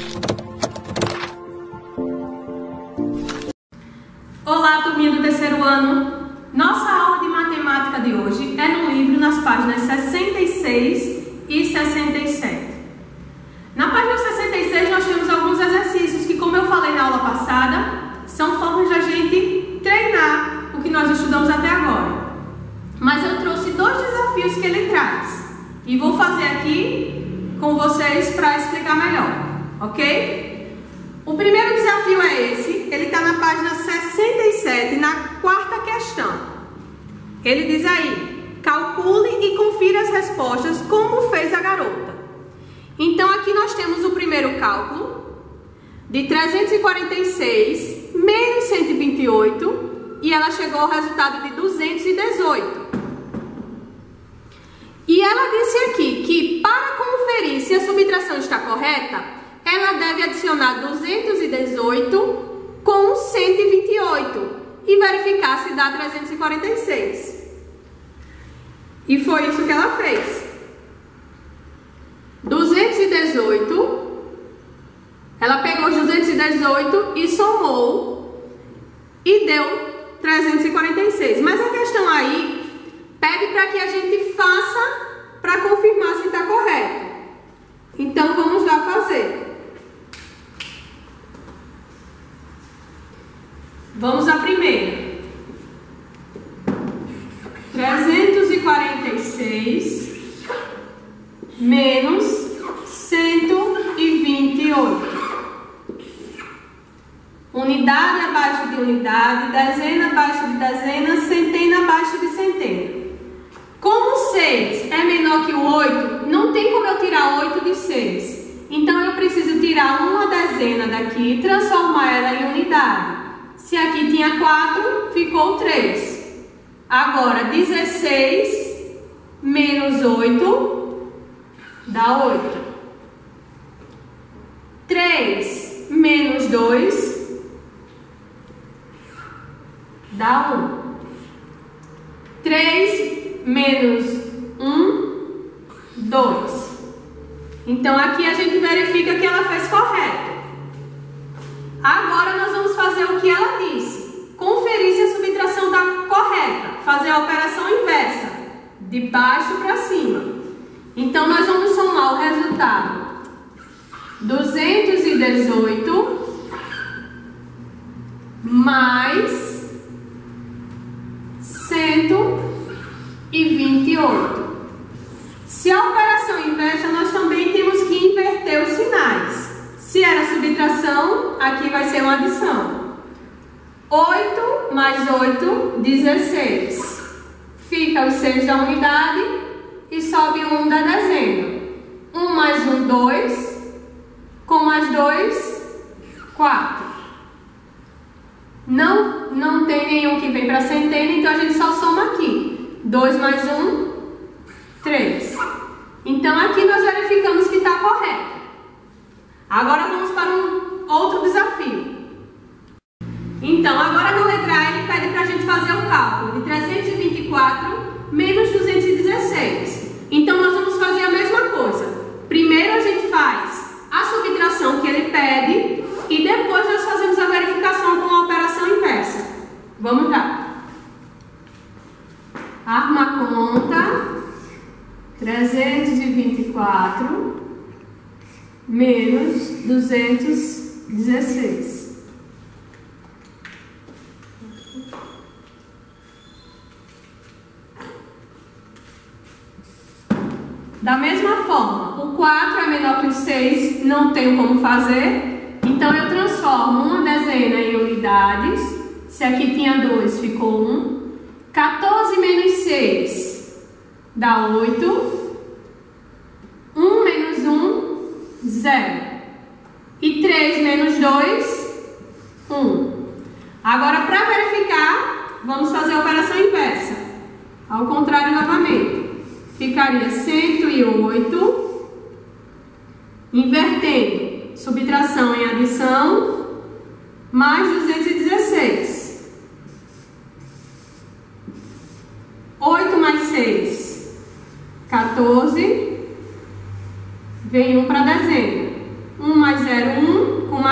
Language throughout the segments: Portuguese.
Olá, turminha do terceiro ano! Nossa aula de matemática de hoje é no livro nas páginas 66 e 67. Na página 66 nós temos alguns exercícios que, como eu falei na aula passada, são formas de a gente treinar o que nós estudamos até agora. Mas eu trouxe dois desafios que ele traz e vou fazer aqui com vocês para explicar melhor, ok? O primeiro desafio é esse, ele está na página 67, na quarta questão. Ele diz aí, calcule e confira as respostas como fez a garota. Então aqui nós temos o primeiro cálculo, de 346 menos 128, e ela chegou ao resultado de 218. E ela disse aqui que para conferir se a subtração está correta, ela deve adicionar 218 com 128 e verificar se dá 346. E foi isso que ela fez. 218, ela pegou os 218 e somou e deu 346. Mas a questão aí pede para que a gente faça para confirmar se está correto. Então vamos lá fazer. Vamos à primeira. 346 menos 128. Unidade abaixo de unidade, dezena abaixo de dezena, centena abaixo de centena. Como 6 é menor que o 8, não tem como eu tirar 8 de 6. Então eu preciso tirar uma dezena daqui e transformar ela em unidade. Se aqui tinha 4, ficou 3. Agora, 16 menos 8 dá 8. 3 menos 2 dá 1. 3 menos 1, 2. Então, aqui a gente verifica que ela fez correto. Agora, nós vamos fazer o que ela disse. Conferir se a subtração está correta. Fazer a operação inversa. De baixo para cima. Então, nós vamos somar o resultado. 218 mais 128. Se a operação inversa, nós também temos que inverter os sinais. Se era subtração, aqui vai ser uma adição. 8 mais 8, 16. Fica os 6 da unidade e sobe 1 da dezena. 1 mais 1, 2. Com mais 2, 4. Não tem nenhum que vem para centena, então a gente só soma aqui. 2 mais 1, 3. Então aqui nós verificamos que está correto. Agora vamos para um outro desafio. Então, agora na letra A ele pede para a gente fazer o cálculo de 324 menos 216. Então nós vamos fazer a mesma coisa. Primeiro a gente faz a subtração que ele pede e depois nós fazemos a verificação com a operação inversa. Vamos lá. Arma a conta. 324 menos 216. Da mesma forma, o 4 é menor que o 6, não tenho como fazer, então eu transformo uma dezena em unidades. Se aqui tinha 2, ficou 1. 14 menos 6 dá 8. 1 menos 1, 0. E 3 menos 2, 1. Agora, para verificar, vamos fazer a operação inversa. Ao contrário novamente. Ficaria 108, invertendo, subtração em adição, mais 216. 8 mais 6, 14, vem 1 para dezena. 1 mais 0,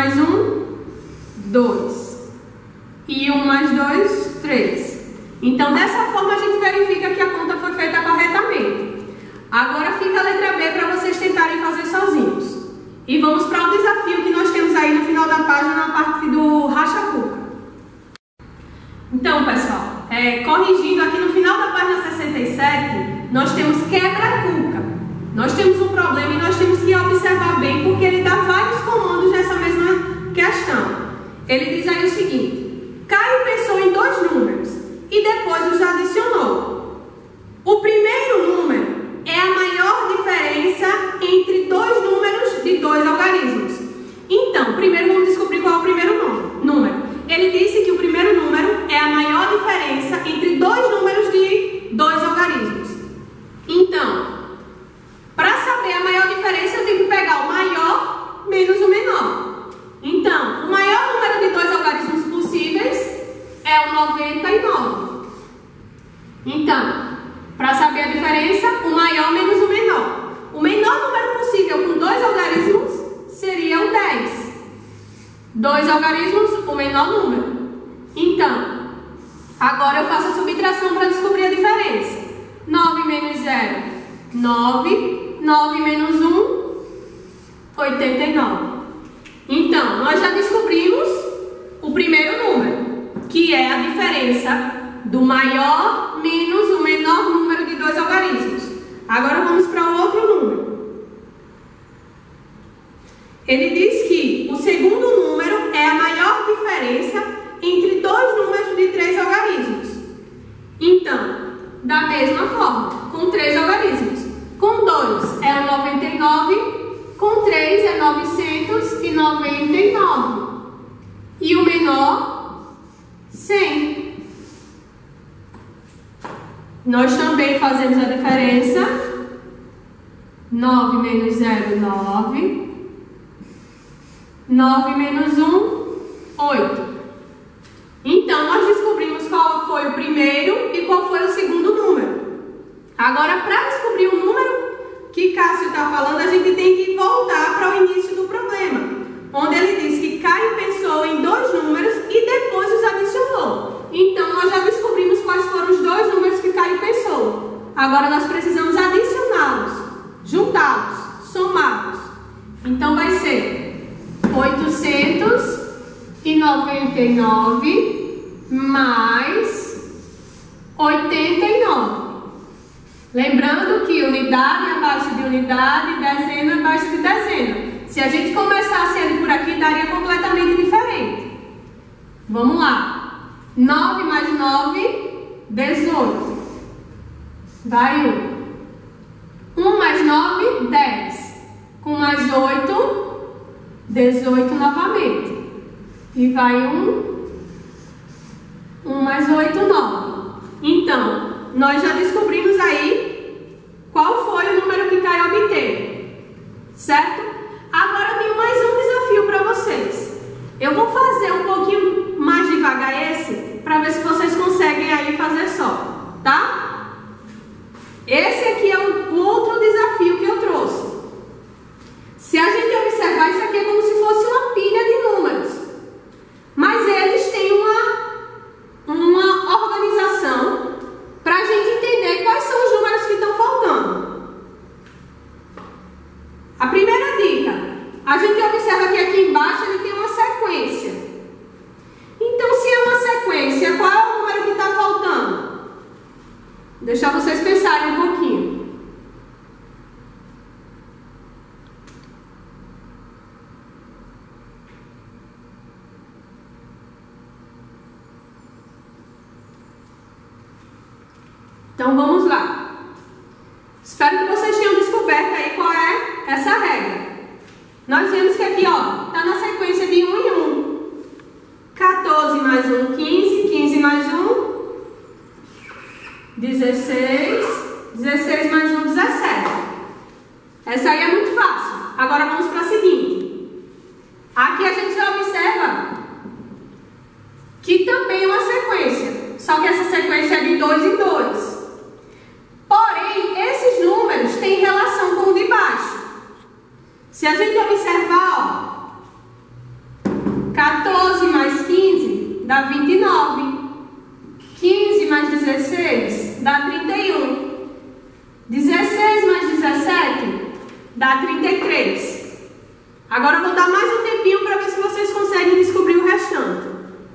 mais 1, 2. E 1 mais 2, 3. Então, dessa forma, a gente verifica que a conta foi feita corretamente. Agora fica a letra B para vocês tentarem fazer sozinhos. E vamos para o desafio que nós temos aí no final da página, na parte do racha-cuca. Então, pessoal, corrigindo aqui no final da página 67, nós temos quebra-cuca. Nós temos um problema e nós temos que observar bem, porque ele dá vários comandos nessa mesma questão. Ele diz aí o seguinte: Caio pensou em dois números e depois os adicionou. O primeiro número é a maior diferença entre dois números de dois algarismos. Então, primeiro vamos descobrir qual é o primeiro número. Ele disse que o primeiro número é a maior diferença entre dois números de dois algarismos. Então, para saber a maior diferença, eu tenho que pegar o maior menos o menor. Então, o maior número de dois algarismos possíveis é o 99. Então, para saber a diferença, o maior menos o menor. O menor número possível com dois algarismos seria o 10. Dois algarismos, o menor número. Então, agora eu faço a subtração para descobrir a diferença. 9 menos 0, 9. 9 menos 1, 89. Então, nós já descobrimos o primeiro número, que é a diferença do maior menos o menor número de dois algarismos. Agora vamos para o outro número. Ele diz que o segundo número é a maior diferença entre dois números de três algarismos. Então, da mesma forma, com três algarismos. Com 2 é o 99, com 3 é 999. E o menor, 100. Nós também fazemos a diferença. 9 menos 0, 9. 9 menos 1, 8. Então, nós descobrimos qual foi o primeiro e qual foi o segundo número. Agora, para descobrir o número que Cássio está falando, a gente tem que voltar para o início do problema, onde ele diz que Caio pensou em dois números e depois os adicionou. Então, nós já descobrimos quais foram os dois números que Caio pensou. Agora, nós precisamos adicioná-los, juntá-los, somá-los. Então, vai ser 899 mais 89. Lembrando que unidade abaixo de unidade, dezena abaixo de dezena. Se a gente começasse ele por aqui, daria completamente diferente. Vamos lá. 9 mais 9, 18. Vai 1. 1 mais 9, 10. Com mais 8, 18 novamente. E vai 1 mais 8, 9. Então, nós já descobrimos aí qual foi o número que Caio obteve, certo? Agora eu tenho mais um desafio para vocês. Eu vou fazer um pouquinho mais devagar esse, para ver se vocês conseguem aí fazer só, tá? Esse aqui é o outro desafio que eu trouxe. Se a gente observar, isso aqui é como se fosse uma pilha de números. Mas eles têm uma organização para a gente entender quais são os números que estão faltando. A primeira dica, a gente observa que aqui embaixo ele tem uma sequência. Então, se é uma sequência, qual é o número que está faltando? Deixa vocês pensarem um pouquinho. Então, vamos lá. Espero que vocês tenham descoberto aí qual é essa regra. Nós vemos que aqui, ó, está na sequência de 1 em 1. 14 mais 1, 15. 15 mais 1, 16. 16 mais 1, 17. Essa aí é muito fácil. Agora vamos para a seguinte. Aqui a gente já observa que também é uma sequência. Só que essa sequência é de 2 em 2. Porém, esses números têm relação com o de baixo. Se a gente observar, ó, dá 29. 15 mais 16 dá 31. 16 mais 17 dá 33. Agora eu vou dar mais um tempinho para ver se vocês conseguem descobrir o restante.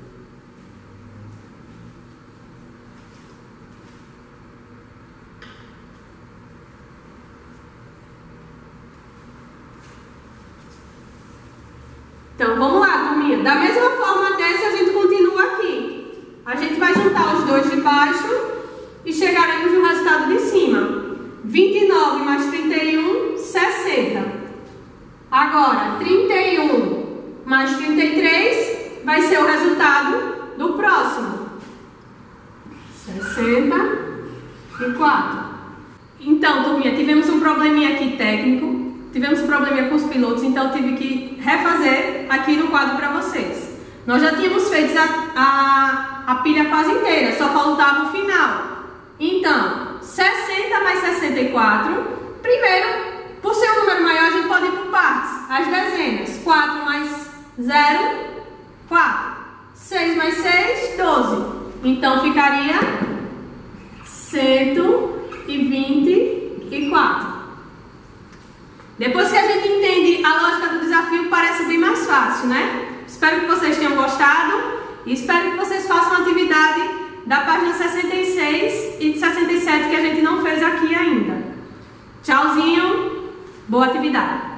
Então vamos lá, turminha. Da mesma forma dessa, a gente continua aqui. A gente vai juntar os dois de baixo e chegaremos no resultado de cima. 29 mais 31, 60. Agora, 31 mais 33 vai ser o resultado do próximo. 64. Então, turminha, tivemos um probleminha aqui técnico. Tivemos probleminha com os pilotos, então eu tive que refazer aqui no quadro para vocês. Nós já tínhamos feito a pilha quase inteira, só faltava o final. Então, 60 mais 64. Primeiro, por ser um número maior, a gente pode ir por partes. As dezenas. 4 mais 0, 4. 6 mais 6, 12. Então, ficaria 124. Depois que a gente entende a lógica do desafio, parece bem mais fácil, né? Espero que vocês tenham gostado e espero que vocês façam a atividade da página 66 e de 67 que a gente não fez aqui ainda. Tchauzinho, boa atividade!